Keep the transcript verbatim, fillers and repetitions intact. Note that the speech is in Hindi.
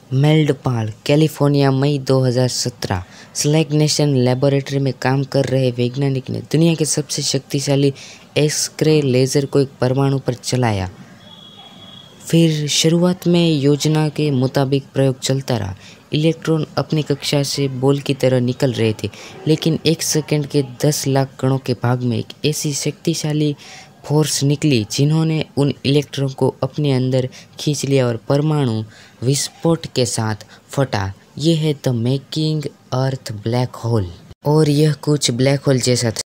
मेल्डपाल, कैलिफोर्निया, मई दो हज़ार सत्रह। स्लैगनेशन लैबोरेटरी में काम कर रहे वैज्ञानिक ने दुनिया के सबसे शक्तिशाली एक्स-रे लेज़र को एक परमाणु पर चलाया। फिर शुरुआत में योजना के मुताबिक प्रयोग चलता रहा। इलेक्ट्रॉन अपनी कक्षा से बॉल की तरह निकल रहे थे, लेकिन एक सेकंड के दस लाख कणों के भाग में एक ऐसी शक्तिशाली फोर्स निकली जिन्होंने उन इलेक्ट्रॉन को अपने अंदर खींच लिया और परमाणु विस्फोट के साथ फटा। ये है the making earth black hole. और यह कुछ ब्लैक होल जैसा था।